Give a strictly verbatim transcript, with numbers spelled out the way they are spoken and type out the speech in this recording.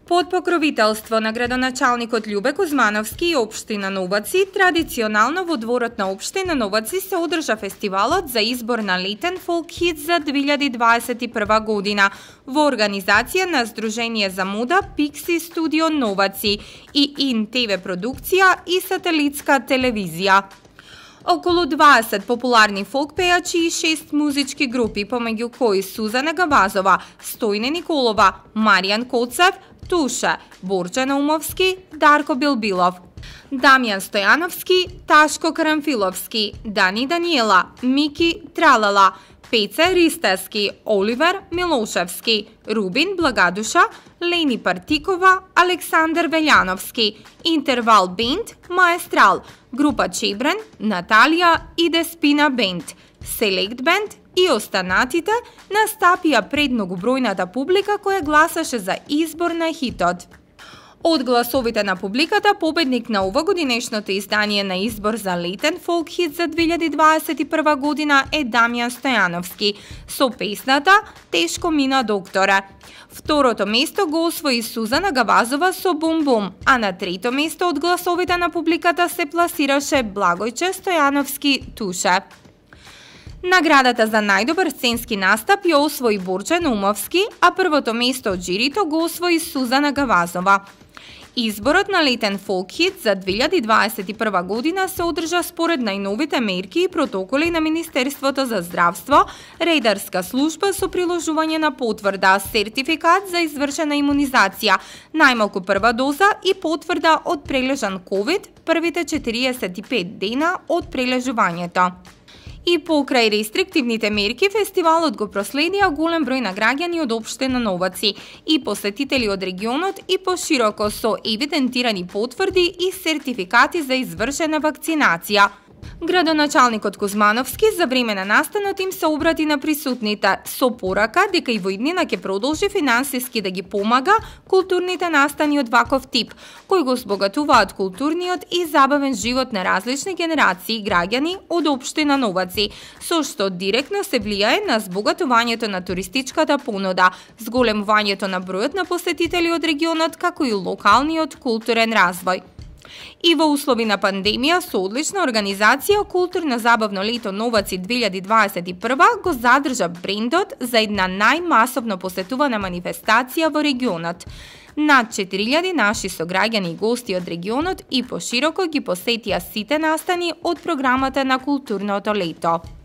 Под покровителство на градоначалникот Љубе Кузмановски и општина Новаци, традиционално во дворот на општина Новаци се одржа фестивалот за избор на летен фолк хит за две илјади дваесет и прва година во организација на Сдружение за мода Пикси Студио Новаци и Ин ТВ продукција и сателитска телевизија. Околу дваесет популарни фолк пејачи и шест музички групи, помеѓу кои Сузана Гавазова, Стојне Николова, Маријан Коцев, Туша, Борче Наумовски, Дарко Билбилов, Дамјан Стојановски, Ташко Карамфиловски, Дани Даниела, Мики Тралала, Пеце Ристески, Оливер Милошевски, Рубин Благадуша, Лени Партикова, Александар Велјановски, Интервал Бенд, Маестрал, Група Чебрен, Наталија и Деспина Бенд, Селект Бенд и останатите настапија пред многобројната публика која гласаше за избор на хитот. Од гласовите на публиката, победник на овогодинешното издание на избор за летен фолк хит за две илјади дваесет и прва година е Дамјан Стојановски со песната "Тешко мина докторе". Второто место го освои Сузана Гавазова со "Бум Бум", а на трето место од гласовите на публиката се пласираше Благојче Стојановски "Туше". Наградата за најдобар сценски настап ја освои Борче Наумовски, а првото место од жирито го освои Сузана Гавазова. Изборот на летен фолк хит за две илјади дваесет и прва година се одржа според најновите мерки и протоколи на Министерството за здравство, редарска служба со приложување на потврда, сертификат за извршена имунизација, најмалку прва доза и потврда од прележан ковид првите четириесет и пет дена од прележувањето. И покрај рестриктивните мерки, фестивалот го проследија голем број на граѓани од општина Новаци и посетители од регионот и пошироко со евидентирани потврди и сертификати за извршена вакцинација. Градоначалникот Кузмановски за време на настанот им се обрати на присутните со порака дека и во иднина ќе продолжи финансиски да ги помага културните настани од ваков тип, кои го збогатуваат културниот и забавен живот на различни генерации граѓани од општина Новаци, со што директно се влијае на збогатувањето на туристичката понуда, зголемувањето на бројот на посетители од регионот, како и локалниот културен развој. И во услови на пандемија, со одлична организација, културно-забавно лето Новаци две илјади дваесет и прва го задржа брендот за една најмасовно посетувана манифестација во регионот. Над четири илјади наши сограѓани и гости од регионот и пошироко ги посетија сите настани од програмата на културното лето.